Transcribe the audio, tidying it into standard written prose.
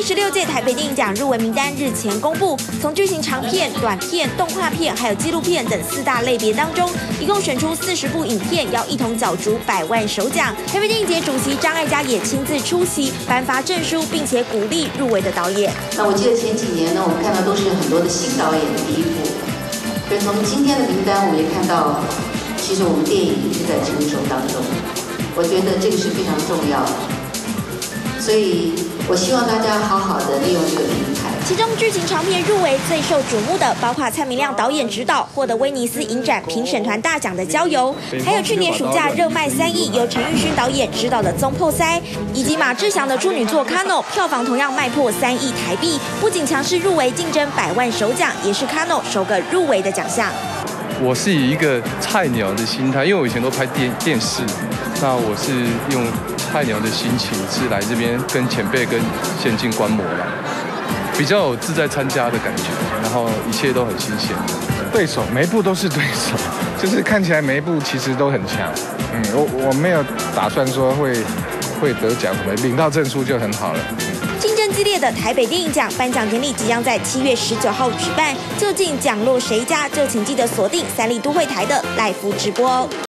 16届台北电影奖入围名单日前公布，从剧情长片、短片、动画片还有纪录片等4大类别当中，一共选出40部影片，要一同角逐100万首奖。台北电影节主席张艾嘉也亲自出席，颁发证书，并且鼓励入围的导演。 那我记得前几年呢，我们看到都是很多的新导演的第一部，所以从今天的名单，我们也看到，其实我们电影是在成熟当中，我觉得这个是非常重要的，所以我希望大家好好的利用这个平台。 其中剧情长片入围最受瞩目的，包括蔡明亮导演执导，获得威尼斯影展评审团大奖的《郊游》，还有去年暑假热卖3亿，由陈玉勋导演执导的《宗破塞》，以及马志祥的处女作《Kano》，票房同样卖破3亿台币，不仅强势入围竞争100万首奖，也是 Kano 首个入围的奖项。 我是以一个菜鸟的心态，因为我以前都拍电视，那我是用菜鸟的心情是来这边跟前辈跟先进观摩啦，比较有自在参加的感觉，然后一切都很新鲜。 对手每一部都是对手，就是看起来每一部其实都很强。我没有打算说会得奖，什么领到证书就很好了。 竞争激烈的台北电影奖颁奖典礼即将在7月19号举办，究竟奖落谁家？就请记得锁定3立都会台的 Live 直播哦。